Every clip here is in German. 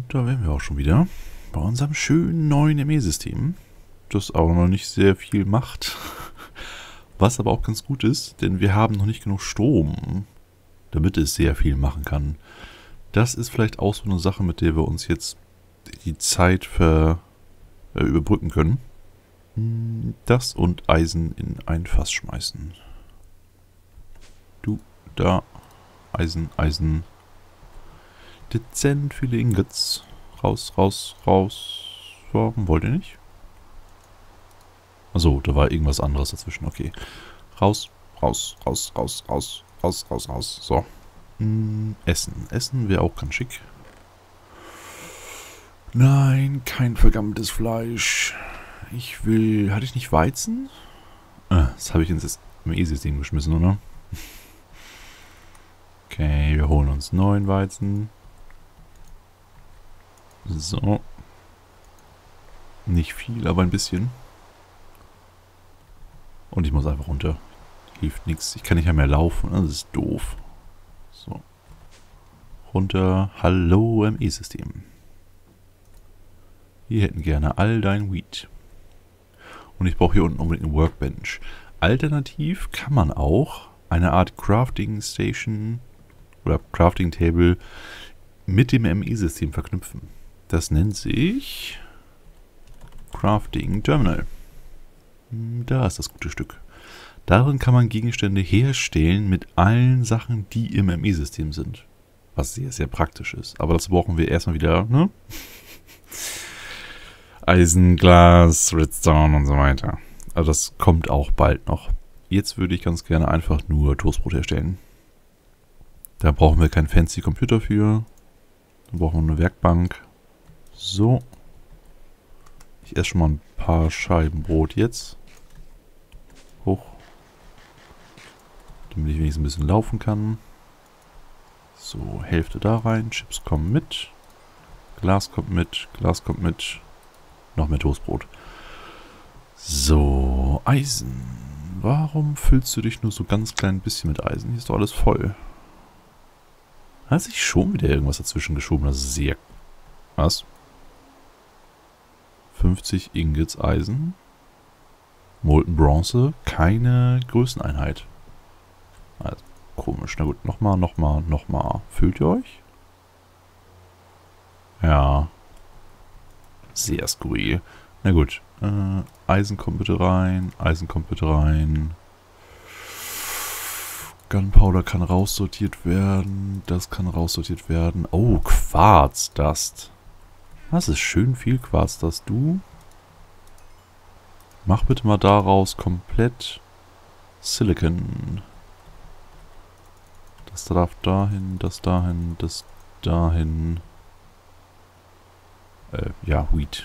Da wären wir auch schon wieder bei unserem schönen neuen ME-System, das auch noch nicht sehr viel macht, was aber auch ganz gut ist, denn wir haben noch nicht genug Strom, damit es sehr viel machen kann. Das ist vielleicht auch so eine Sache, mit der wir uns jetzt die Zeit überbrücken können. Das und Eisen in ein Fass schmeißen. Du, da, Eisen, Eisen. Dezent viele Ingots. Raus, raus, raus. Warum wollt ihr nicht? Achso, da war irgendwas anderes dazwischen. Okay. Raus, raus, raus, raus, raus, raus, raus, raus. So. Essen. Essen wäre auch ganz schick. Nein, kein vergammeltes Fleisch. Ich will... Hatte ich nicht Weizen? Das habe ich ins ME-System geschmissen, oder? Okay, wir holen uns neuen Weizen. So. Nicht viel, aber ein bisschen. Und ich muss einfach runter. Hilft nichts. Ich kann nicht mehr laufen. Das ist doof. So. Runter. Hallo ME-System. Wir hätten gerne all dein Wheat. Und ich brauche hier unten unbedingt eine Workbench. Alternativ kann man auch eine Art Crafting Station oder Crafting Table mit dem ME-System verknüpfen. Das nennt sich Crafting Terminal. Da ist das gute Stück. Darin kann man Gegenstände herstellen mit allen Sachen, die im ME-System sind. Was sehr, sehr praktisch ist. Aber dazu brauchen wir erstmal wieder, ne? Eisen, Glas, Redstone und so weiter. Also das kommt auch bald noch. Jetzt würde ich ganz gerne einfach nur Toastbrot herstellen. Da brauchen wir keinen fancy Computer für. Da brauchen wir eine Werkbank. So. Ich esse schon mal ein paar Scheiben Brot jetzt. Hoch. Damit ich wenigstens ein bisschen laufen kann. So, Hälfte da rein. Chips kommen mit. Glas kommt mit. Glas kommt mit. Noch mehr Toastbrot. So, Eisen. Warum füllst du dich nur so ganz klein bisschen mit Eisen? Hier ist doch alles voll. Hat sich schon wieder irgendwas dazwischen geschoben? Das ist sehr... Was? 50 Ingots Eisen. Molten Bronze. Keine Größeneinheit. Also, komisch. Na gut, nochmal, nochmal, nochmal. Füllt ihr euch? Ja. Sehr skurril. Na gut. Eisen kommt bitte rein. Eisen kommt bitte rein. Gunpowder kann raussortiert werden. Das kann raussortiert werden. Oh, Quarzdust. Das ist schön viel Quarzdust. Du. Mach bitte mal daraus komplett Silicon. Das darf dahin, das dahin, das dahin. Ja, Wheat.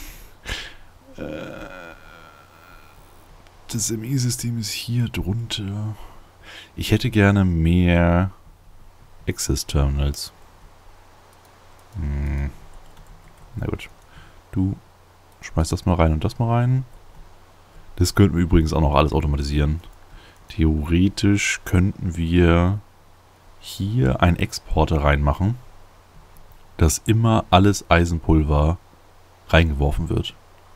Das ME-System ist hier drunter. Ich hätte gerne mehr Access-Terminals. Na gut. Du schmeißt das mal rein und das mal rein. Das könnten wir übrigens auch noch alles automatisieren. Theoretisch könnten wir hier einen Exporter reinmachen, dass immer alles Eisenpulver reingeworfen wird.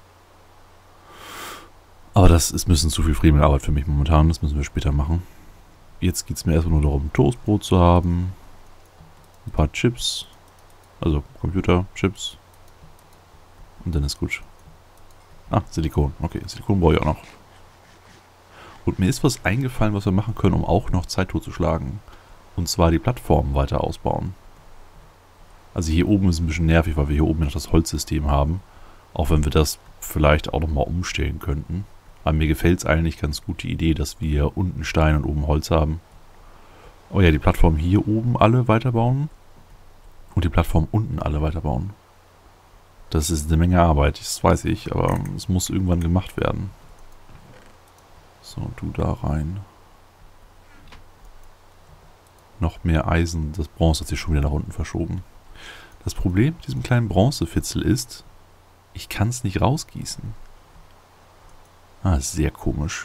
Aber das ist ein bisschen zu viel Fremelarbeit für mich momentan. Das müssen wir später machen. Jetzt geht es mir erstmal nur darum, Toastbrot zu haben. Ein paar Chips. Also Computerchips. Und dann ist gut. Ah, Silikon. Okay, Silikon brauche ich auch noch. Und mir ist was eingefallen, was wir machen können, um auch noch Zeit totzuschlagen. Und zwar die Plattformen weiter ausbauen. Also hier oben ist ein bisschen nervig, weil wir hier oben noch das Holzsystem haben. Auch wenn wir das vielleicht auch nochmal umstellen könnten. Aber mir gefällt es eigentlich ganz gut die Idee, dass wir unten Stein und oben Holz haben. Oh ja, die Plattform hier oben alle weiterbauen. Und die Plattform unten alle weiterbauen. Das ist eine Menge Arbeit, das weiß ich, aber es muss irgendwann gemacht werden. So, du da rein. Noch mehr Eisen. Das Bronze hat sich schon wieder nach unten verschoben. Das Problem mit diesem kleinen Bronzefitzel ist, ich kann es nicht rausgießen. Ah, ist sehr komisch.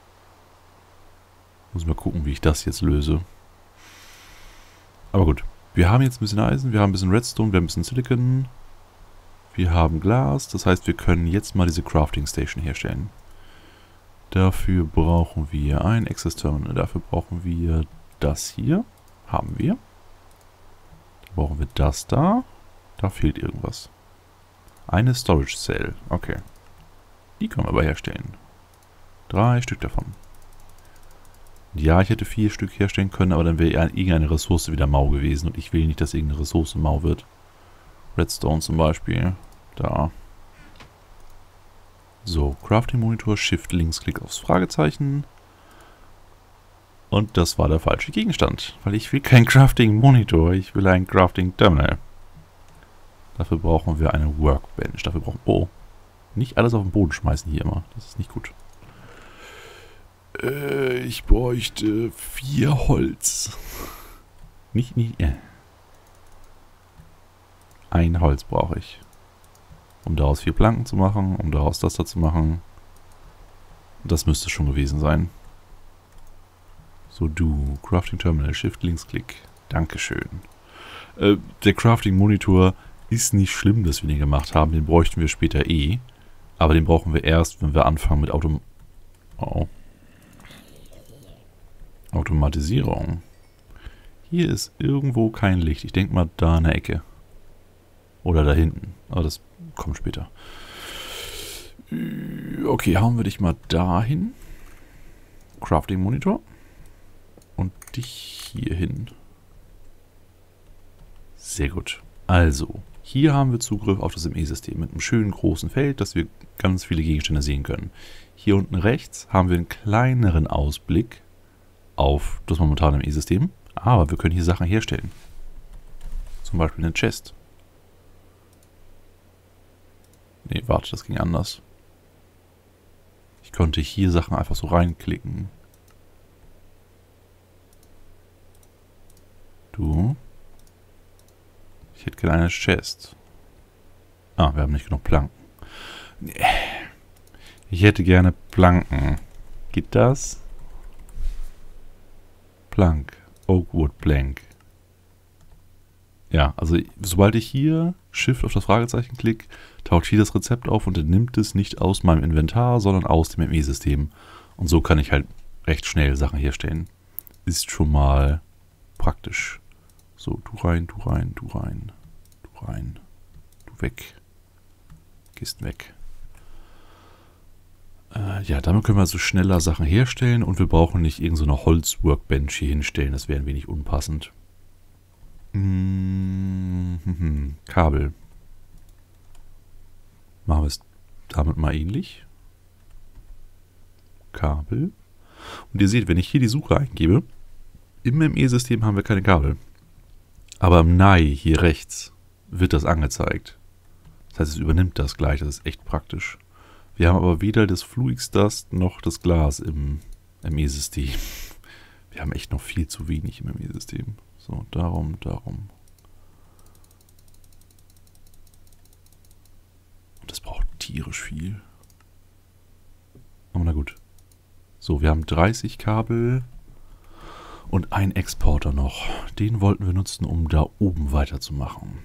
Muss mal gucken, wie ich das jetzt löse. Aber gut, Wir haben jetzt ein bisschen Eisen, wir haben ein bisschen Redstone, wir haben ein bisschen Silicon. Wir haben Glas, das heißt, wir können jetzt mal diese Crafting Station herstellen. Dafür brauchen wir ein Access Terminal, dafür brauchen wir das hier. Haben wir. Dann brauchen wir das da. Da fehlt irgendwas. Eine Storage Cell, okay. Die können wir aber herstellen. 3 Stück davon. Ja, ich hätte 4 Stück herstellen können, aber dann wäre irgendeine Ressource wieder mau gewesen. Und ich will nicht, dass irgendeine Ressource mau wird. Redstone zum Beispiel. Da. So, Crafting Monitor, Shift, Linksklick aufs Fragezeichen. Und das war der falsche Gegenstand. Weil ich will kein Crafting Monitor, ich will ein Crafting Terminal. Dafür brauchen wir eine Workbench. Dafür brauchen wir... Oh. Nicht alles auf den Boden schmeißen hier immer. Das ist nicht gut. Ich bräuchte 4 Holz. Nicht. Ein Holz brauche ich. Um daraus 4 Planken zu machen, um daraus das da zu machen. Das müsste schon gewesen sein. So, du. Crafting Terminal, Shift, Linksklick. Dankeschön. Der Crafting Monitor ist nicht schlimm, dass wir den gemacht haben. Den bräuchten wir später eh. Aber den brauchen wir erst, wenn wir anfangen mit Automatisierung. Hier ist irgendwo kein Licht. Ich denke mal da in der Ecke. Oder da hinten. Aber das kommt später. Okay, hauen wir dich mal dahin. Crafting Monitor. Und dich hier hin. Sehr gut. Also, hier haben wir Zugriff auf das ME-System mit einem schönen großen Feld, dass wir ganz viele Gegenstände sehen können. Hier unten rechts haben wir einen kleineren Ausblick auf das momentane ME-System. Aber wir können hier Sachen herstellen. Zum Beispiel eine Chest. Nee, warte, das ging anders. Ich konnte hier Sachen einfach so reinklicken. Du. Ich hätte gerne eine Chest. Ah, wir haben nicht genug Planken. Ich hätte gerne Planken. Geht das? Plank. Oakwood Plank. Ja, also sobald ich hier Shift auf das Fragezeichen klicke, taucht hier das Rezept auf und er nimmt es nicht aus meinem Inventar, sondern aus dem ME-System. Und so kann ich halt recht schnell Sachen herstellen. Ist schon mal praktisch. So, du rein, du rein, du rein, du rein, du weg. Gehst weg. Ja, damit können wir also schneller Sachen herstellen und wir brauchen nicht irgendeine so Holz-Workbench hier hinstellen. Das wäre ein wenig unpassend. Kabel. Machen wir es damit mal ähnlich. Kabel. Und ihr seht, wenn ich hier die Suche eingebe, im ME-System haben wir keine Kabel. Aber im NAI hier rechts wird das angezeigt. Das heißt, es übernimmt das gleich. Das ist echt praktisch. Wir haben aber weder das Fluix Dust noch das Glas im ME-System. Wir haben echt noch viel zu wenig im ME-System. So, darum. Und das braucht tierisch viel. Aber na gut. So, wir haben 30 Kabel und einen Exporter noch. Den wollten wir nutzen, um da oben weiterzumachen.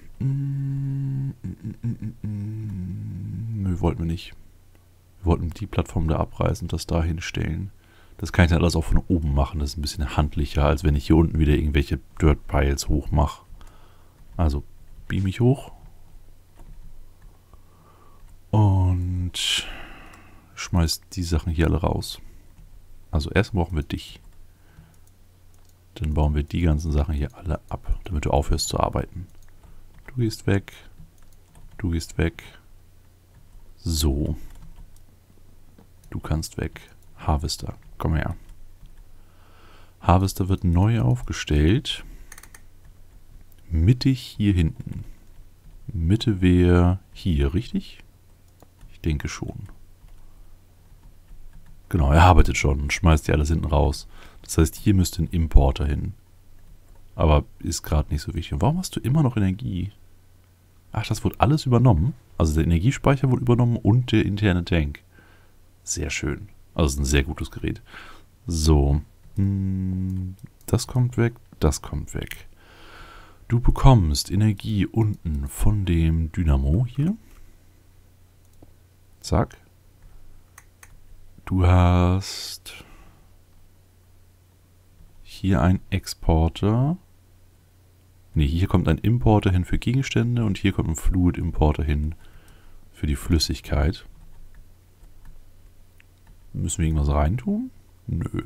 Nö, wollten wir nicht. Wir wollten die Plattform da abreißen und das da hinstellen. Das kann ich dann alles auch von oben machen. Das ist ein bisschen handlicher, als wenn ich hier unten wieder irgendwelche Dirt Piles hoch mache. Also beam ich hoch. Und schmeiß die Sachen hier alle raus. Also erst brauchen wir dich. Dann bauen wir die ganzen Sachen hier alle ab, damit du aufhörst zu arbeiten. Du gehst weg. Du gehst weg. So. Du kannst weg. Harvester, komm her. Harvester wird neu aufgestellt. Mittig hier hinten. Mitte wäre hier, richtig? Ich denke schon. Genau, er arbeitet schon und schmeißt die alles hinten raus. Das heißt, hier müsste ein Importer hin. Aber ist gerade nicht so wichtig. Und warum hast du immer noch Energie? Ach, das wurde alles übernommen. Also der Energiespeicher wurde übernommen und der interne Tank. Sehr schön. Also es ist ein sehr gutes Gerät. So. Das kommt weg. Das kommt weg. Du bekommst Energie unten von dem Dynamo hier. Zack. Du hast hier einen Exporter. Ne, hier kommt ein Importer hin für Gegenstände und hier kommt ein Fluid Importer hin für die Flüssigkeit. Müssen wir irgendwas reintun? Nö.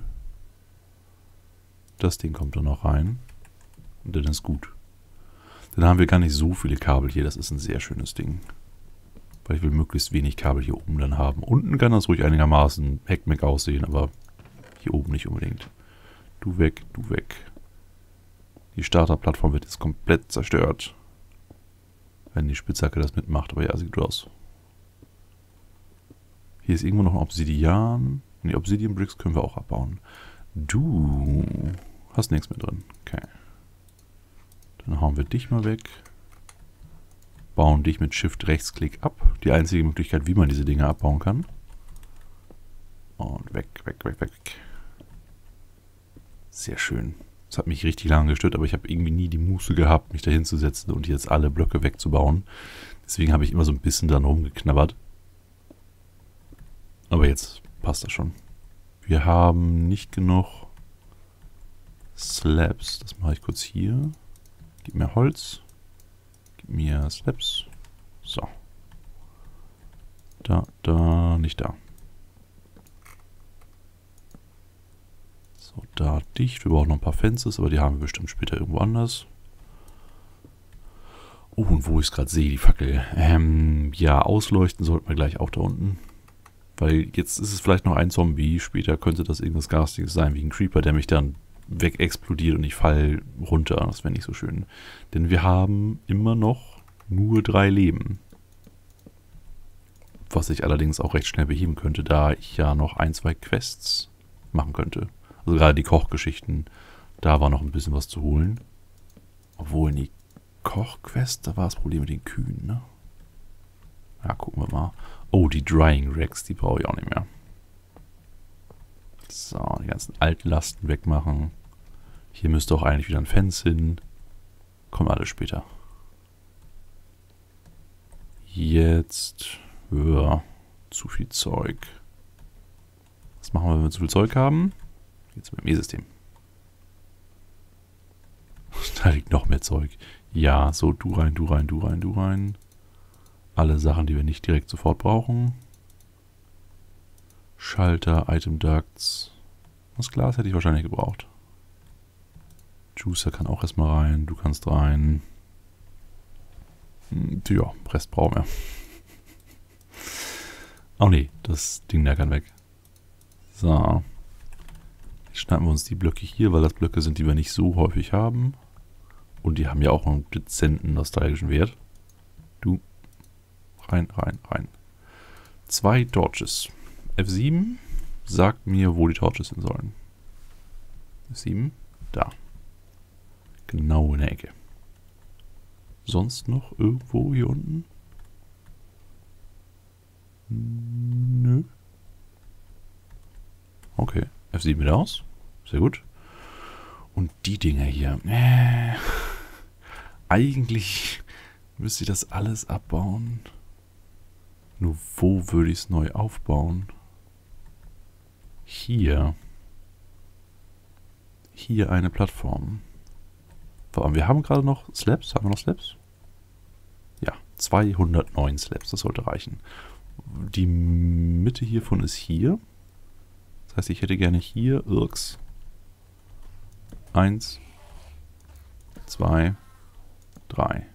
Das Ding kommt da noch rein. Und dann ist gut. Dann haben wir gar nicht so viele Kabel hier. Das ist ein sehr schönes Ding. Weil ich will möglichst wenig Kabel hier oben dann haben. Unten kann das ruhig einigermaßen Heckmeck aussehen, aber hier oben nicht unbedingt. Du weg, du weg. Die Starterplattform wird jetzt komplett zerstört. Wenn die Spitzhacke das mitmacht, aber ja, sieht gut aus. Hier ist irgendwo noch ein Obsidian. Ne, Obsidian Bricks können wir auch abbauen. Du hast nichts mehr drin. Okay. Dann hauen wir dich mal weg. Bauen dich mit Shift-Rechtsklick ab. Die einzige Möglichkeit, wie man diese Dinge abbauen kann. Und weg, weg, weg, weg, weg. Sehr schön. Das hat mich richtig lange gestört, aber ich habe irgendwie nie die Muße gehabt, mich da hinzusetzen und jetzt alle Blöcke wegzubauen. Deswegen habe ich immer so ein bisschen dran rumgeknabbert. Aber jetzt passt das schon. Wir haben nicht genug Slabs. Das mache ich kurz hier. Gib mir Holz. Gib mir Slabs. So. Da, nicht da. So, da dicht. Wir brauchen noch ein paar Fences, aber die haben wir bestimmt später irgendwo anders. Oh, und wo ich es gerade sehe, die Fackel. Ja, ausleuchten sollten wir gleich auch da unten. Weil jetzt ist es vielleicht noch ein Zombie, später könnte das irgendwas Garstiges sein, wie ein Creeper, der mich dann wegexplodiert und ich falle runter. Das wäre nicht so schön. Denn wir haben immer noch nur 3 Leben. Was ich allerdings auch recht schnell beheben könnte, da ich ja noch 1, 2 Quests machen könnte. Also gerade die Kochgeschichten, da war noch ein bisschen was zu holen. Obwohl, in die Kochquest, da war das Problem mit den Kühen, ne? Ja, gucken wir mal. Oh, die Drying Racks, die brauche ich auch nicht mehr. So, die ganzen Altlasten wegmachen. Hier müsste auch eigentlich wieder ein Fence hin. Kommt alles später. Jetzt, ja, zu viel Zeug. Was machen wir, wenn wir zu viel Zeug haben? Jetzt mit dem E-System. Da liegt noch mehr Zeug. Ja, so, du rein, du rein, du rein, du rein. Alle Sachen, die wir nicht direkt sofort brauchen. Schalter, Item Ducts. Das Glas hätte ich wahrscheinlich gebraucht. Juicer kann auch erstmal rein. Du kannst rein. Ja, Rest brauchen wir. Oh nee, das Ding da kann weg. So. Jetzt schnappen wir uns die Blöcke hier, weil das Blöcke sind, die wir nicht so häufig haben. Und die haben ja auch einen dezenten nostalgischen Wert. Du. Rein, rein, rein. 2 Torches. F7 sagt mir, wo die Torches hin sollen. F7, da. Genau in der Ecke. Sonst noch irgendwo hier unten? Nö. Okay, F7 wieder aus. Sehr gut. Und die Dinger hier. Eigentlich müsste ich das alles abbauen. Nur wo würde ich es neu aufbauen? Hier. Hier eine Plattform. Wir haben gerade noch Slabs. Haben wir noch Slabs? Ja, 209 Slabs. Das sollte reichen. Die Mitte hiervon ist hier. Das heißt, ich hätte gerne hier Irks. 1, 2, 3.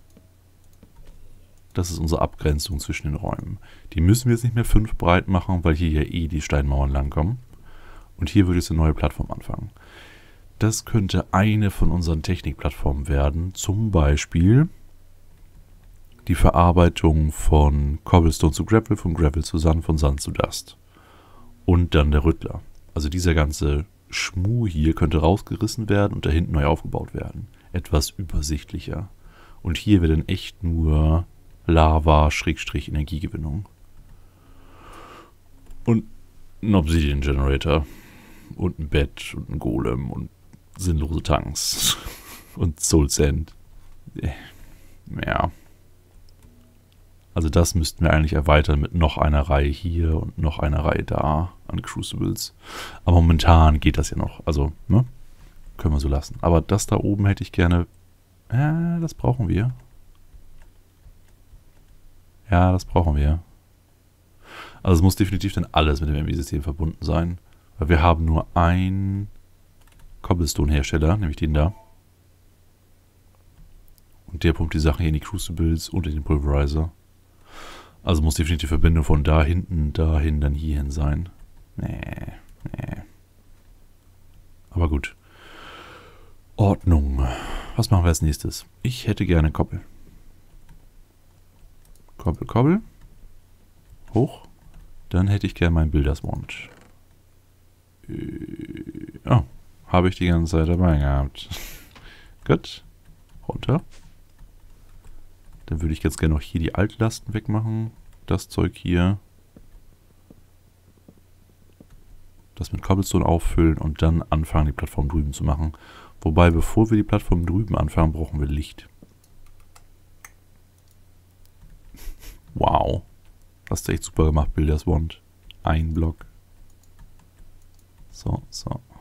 Das ist unsere Abgrenzung zwischen den Räumen. Die müssen wir jetzt nicht mehr 5 breit machen, weil hier ja eh die Steinmauern langkommen. Und hier würde jetzt eine neue Plattform anfangen. Das könnte eine von unseren Technikplattformen werden. Zum Beispiel die Verarbeitung von Cobblestone zu Gravel, von Gravel zu Sand, von Sand zu Dust. Und dann der Rüttler. Also dieser ganze Schmuh hier könnte rausgerissen werden und da hinten neu aufgebaut werden. Etwas übersichtlicher. Und hier wird dann echt nur Lava-Energiegewinnung. Und ein Obsidian Generator. Und ein Bett und ein Golem und sinnlose Tanks. Und Soul Sand. Ja. Also das müssten wir eigentlich erweitern mit noch einer Reihe hier und noch einer Reihe da an Crucibles. Aber momentan geht das ja noch. Also, ne? Können wir so lassen. Aber das da oben hätte ich gerne... das brauchen wir. Ja, das brauchen wir. Also es muss definitiv dann alles mit dem ME-System verbunden sein. Weil wir haben nur einen Cobblestone-Hersteller, nämlich den da. Und der pumpt die Sachen hier in die Crucibles und in den Pulverizer. Also muss definitiv die Verbindung von da hinten, dahin, dann hierhin sein. Nee. Aber gut. Ordnung. Was machen wir als nächstes? Ich hätte gerne Koppel. Koppel. Hoch. Dann hätte ich gerne meinen Builders Wand. Oh, habe ich die ganze Zeit dabei gehabt. Gut. Runter. Dann würde ich jetzt gerne noch hier die Altlasten wegmachen. Das Zeug hier. Das mit Cobblestone auffüllen und dann anfangen, die Plattform drüben zu machen. Wobei, bevor wir die Plattform drüben anfangen, brauchen wir Licht. Wow. Hast du echt super gemacht, Builders Wand. Ein Block. So.